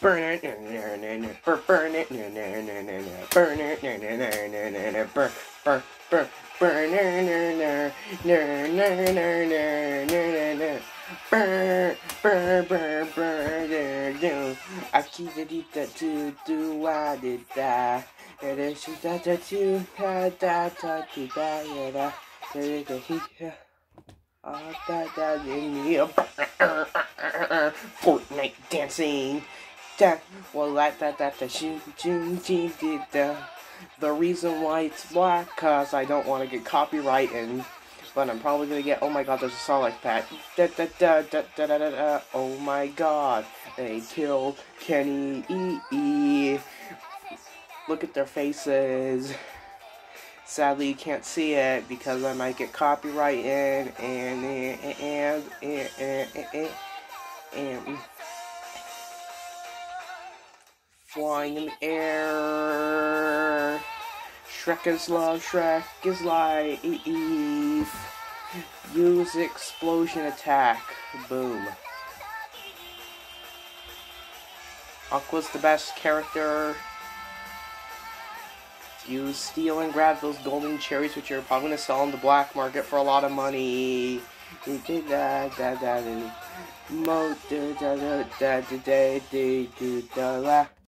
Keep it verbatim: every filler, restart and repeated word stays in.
Burn it, burn burn it, burn it, burn burn burn burn burn burn burn burn. I keep it that to do what did that. It is that that you had that that that that that Ah, that that in me. Fortnite dancing. That well, that that that the shoot June did the the reason why it's black, cause I don't want to get copyrighted, but I'm probably gonna get. Oh my god, there's a song like that. Da da da da da da da. da. Oh my god, they killed Kenny E E. Look at their faces. Sadly, you can't see it because I might get copyrighted and and and and and, and, and flying in the air. Shrek is love, Shrek is life. Use explosion attack. Boom. Aqua's the best character. You steal and grab those golden cherries, which you're probably going to sell on the black market for a lot of money.